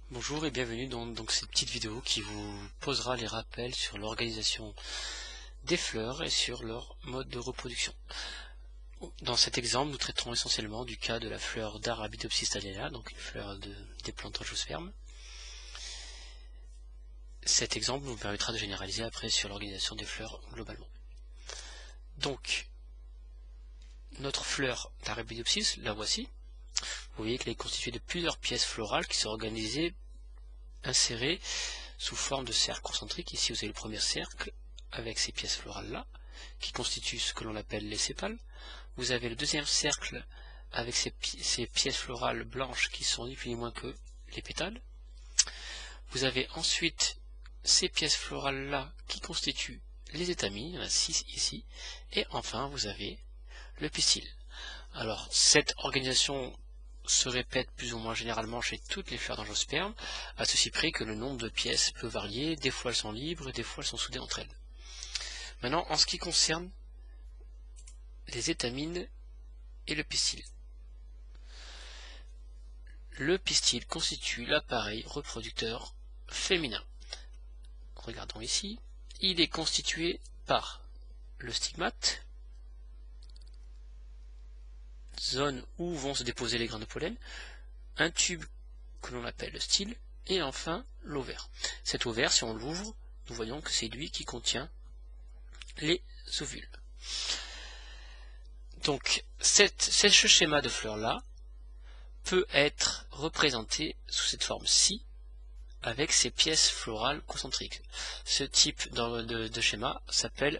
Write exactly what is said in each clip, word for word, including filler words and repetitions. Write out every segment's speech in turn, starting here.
Bonjour et bienvenue dans donc, cette petite vidéo qui vous posera les rappels sur l'organisation des fleurs et sur leur mode de reproduction. Dans cet exemple, nous traiterons essentiellement du cas de la fleur d'Arabidopsis thaliana, donc une fleur de, des plantes angiospermes. Cet exemple nous permettra de généraliser après sur l'organisation des fleurs globalement. Donc, notre fleur d'Arabidopsis, la voici. Vous voyez qu'elle est constituée de plusieurs pièces florales qui sont organisées insérées sous forme de cercles concentriques. Ici vous avez le premier cercle avec ces pièces florales là qui constituent ce que l'on appelle les sépales. Vous avez le deuxième cercle avec ces, pi ces pièces florales blanches qui sont ni plus ni moins que les pétales. Vous avez ensuite ces pièces florales là qui constituent les étamines, il y en a six ici, et enfin vous avez le pistil. Alors cette organisation se répète plus ou moins généralement chez toutes les fleurs d'angiosperme, à ceci près que le nombre de pièces peut varier, des fois elles sont libres, des fois elles sont soudées entre elles. Maintenant, en ce qui concerne les étamines et le pistil. Le pistil constitue l'appareil reproducteur féminin. Regardons ici, il est constitué par le stigmate, zone où vont se déposer les grains de pollen, un tube que l'on appelle le style, et enfin l'ovaire. Cet ovaire, si on l'ouvre, nous voyons que c'est lui qui contient les ovules. Donc cette, ce schéma de fleurs là peut être représenté sous cette forme-ci avec ces pièces florales concentriques. Ce type de, de, de schéma s'appelle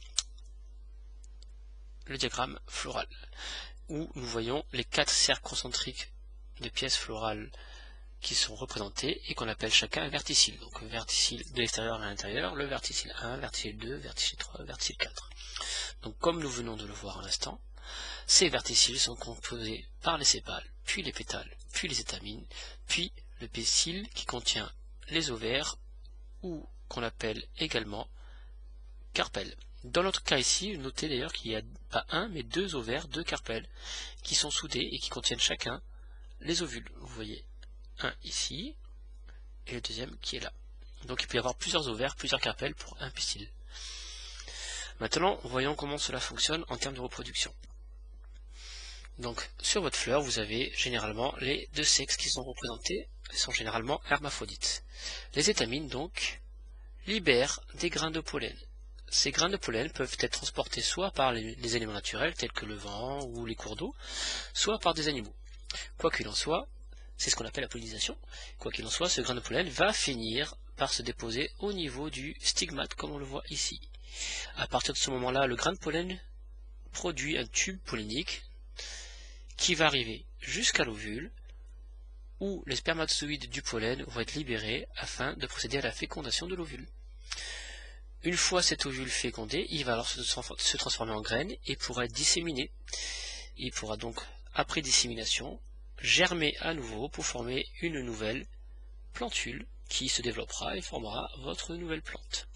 le diagramme floral, où nous voyons les quatre cercles concentriques de pièces florales qui sont représentés et qu'on appelle chacun un verticille. Donc verticille de l'extérieur à l'intérieur, le verticille un, verticille deux, verticille trois, verticille quatre. Donc comme nous venons de le voir à l'instant, ces verticilles sont composés par les sépales, puis les pétales, puis les étamines, puis le pistil qui contient les ovaires, ou qu'on appelle également carpelles. Dans notre cas ici, notez d'ailleurs qu'il n'y a pas un, mais deux ovaires, deux carpelles, qui sont soudés et qui contiennent chacun les ovules. Vous voyez un ici, et le deuxième qui est là. Donc il peut y avoir plusieurs ovaires, plusieurs carpelles pour un pistil. Maintenant, voyons comment cela fonctionne en termes de reproduction. Donc sur votre fleur, vous avez généralement les deux sexes qui sont représentés, ils sont généralement hermaphrodites. Les étamines donc libèrent des grains de pollen. Ces grains de pollen peuvent être transportés soit par les, les éléments naturels tels que le vent ou les cours d'eau, soit par des animaux. Quoi qu'il en soit, c'est ce qu'on appelle la pollinisation. Quoi qu'il en soit, ce grain de pollen va finir par se déposer au niveau du stigmate comme on le voit ici. À partir de ce moment-là, le grain de pollen produit un tube pollinique qui va arriver jusqu'à l'ovule où les spermatozoïdes du pollen vont être libérés afin de procéder à la fécondation de l'ovule. Une fois cet ovule fécondé, il va alors se transformer en graine et pourra être disséminé. Il pourra donc, après dissémination, germer à nouveau pour former une nouvelle plantule qui se développera et formera votre nouvelle plante.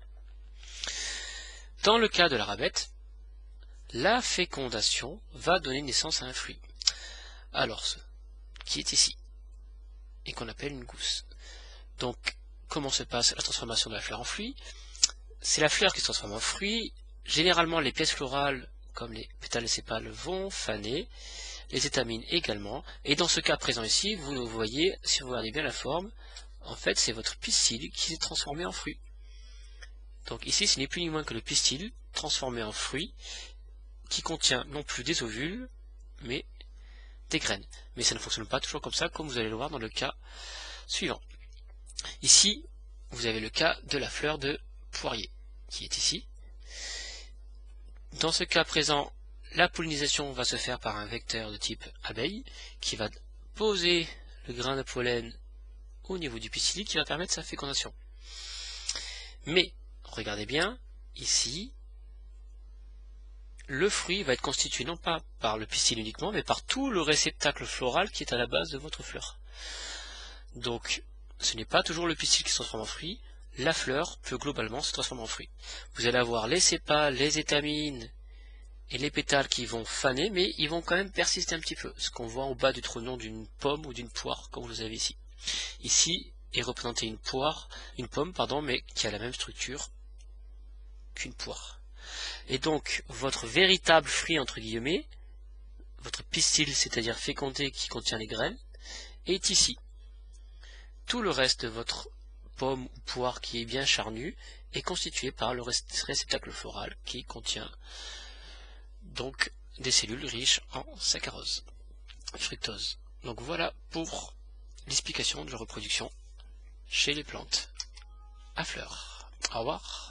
Dans le cas de la rabette, la fécondation va donner naissance à un fruit. Alors, ce qui est ici, et qu'on appelle une gousse. Donc, comment se passe la transformation de la fleur en fruit? C'est la fleur qui se transforme en fruit. Généralement, les pièces florales, comme les pétales et sépales, vont faner, les étamines également. Et dans ce cas présent ici, vous nous voyez, si vous regardez bien la forme, en fait, c'est votre pistil qui s'est transformé en fruit. Donc ici, ce n'est plus ni moins que le pistil transformé en fruit, qui contient non plus des ovules, mais des graines. Mais ça ne fonctionne pas toujours comme ça, comme vous allez le voir dans le cas suivant. Ici, vous avez le cas de la fleur de poirier, qui est ici. Dans ce cas présent, la pollinisation va se faire par un vecteur de type abeille, qui va poser le grain de pollen au niveau du pistil, qui va permettre sa fécondation. Mais, regardez bien, ici, le fruit va être constitué non pas par le pistil uniquement, mais par tout le réceptacle floral qui est à la base de votre fleur. Donc, ce n'est pas toujours le pistil qui se transforme en fruit, la fleur peut globalement se transformer en fruit. Vous allez avoir les sépales, les étamines et les pétales qui vont faner, mais ils vont quand même persister un petit peu, ce qu'on voit au bas du trognon d'une pomme ou d'une poire, comme vous avez ici. Ici est représentée une poire, une pomme, pardon, mais qui a la même structure qu'une poire. Et donc, votre véritable fruit, entre guillemets, votre pistil, c'est-à-dire fécondé qui contient les graines, est ici. Tout le reste de votre pomme ou poire qui est bien charnue est constitué par le réceptacle floral qui contient donc des cellules riches en saccharose, fructose. Donc voilà pour l'explication de la reproduction chez les plantes à fleurs. Au revoir.